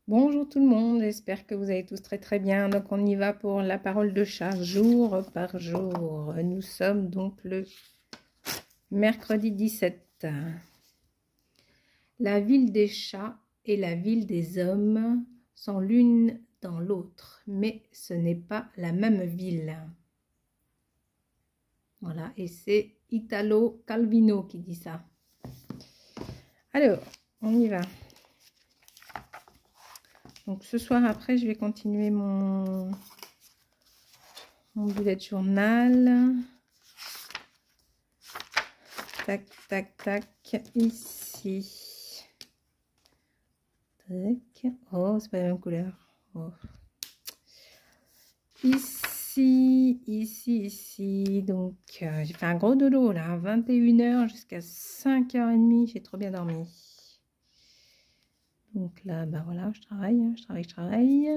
Bonjour tout le monde, j'espère que vous allez tous très bien. Donc on y va pour la parole de chat jour par jour. Nous sommes donc le mercredi 17. La ville des chats et la ville des hommes sont l'une dans l'autre, mais ce n'est pas la même ville. Voilà, et c'est Italo Calvino qui dit ça. Alors, on y va. Donc ce soir après, je vais continuer mon bullet journal. Tac, tac, tac, ici. Tac. Oh, c'est pas la même couleur. Oh. Ici. Donc, j'ai fait un gros dodo là, 21 h jusqu'à 5 h30. J'ai trop bien dormi. Donc là, bah voilà, je travaille.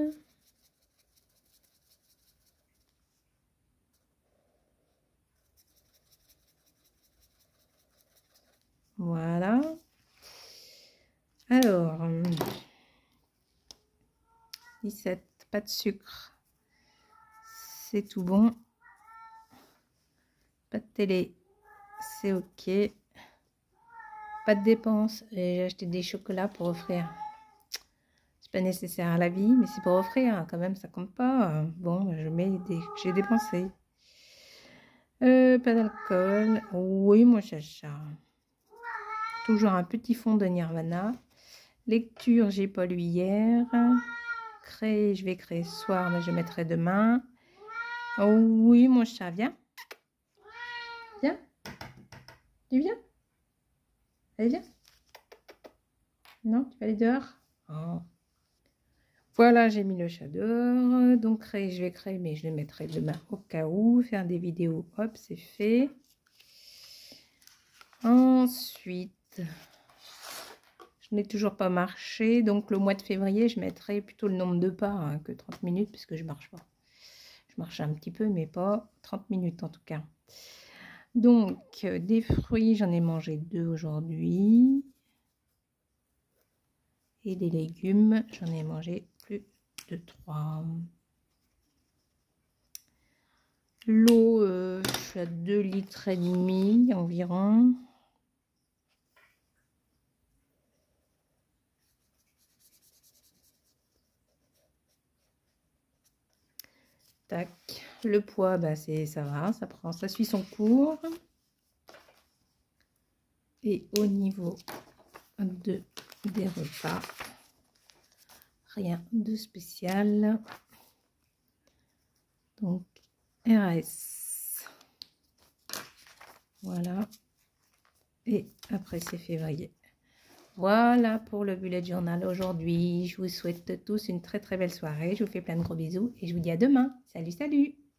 Voilà. Alors, 17, pas de sucre. C'est tout bon. Pas de télé, c'est ok. Pas de dépenses. J'ai acheté des chocolats pour offrir. C'est pas nécessaire à la vie, mais c'est pour offrir. Quand même, ça compte pas. Bon, j'ai dépensé. Pas d'alcool. Oui, mon chacha. Toujours un petit fond de Nirvana. Lecture, j'ai pas lu hier. Créer, je vais créer ce soir, mais je mettrai demain. Oh, oui, mon chat, viens. Viens. Tu viens? Allez, viens. Non, tu vas aller dehors? Oh. Voilà, j'ai mis le chat dehors. Donc, je vais créer, mais je le mettrai demain au cas où. Faire des vidéos, hop, c'est fait. Ensuite, je n'ai toujours pas marché. Donc, le mois de février, je mettrai plutôt le nombre de pas que 30 minutes, puisque je marche pas. Je marche un petit peu, mais pas 30 minutes en tout cas. Donc, des fruits, j'en ai mangé 2 aujourd'hui. Et des légumes, j'en ai mangé plus de 3. L'eau, je suis à 2,5 litres environ. Tac. Le poids, bah ça va, ça suit son cours. Et au niveau des repas, rien de spécial. Donc, RS. Voilà. Et après, c'est février. Voilà pour le bullet journal aujourd'hui. Je vous souhaite tous une très belle soirée. Je vous fais plein de gros bisous et je vous dis à demain. Salut, salut!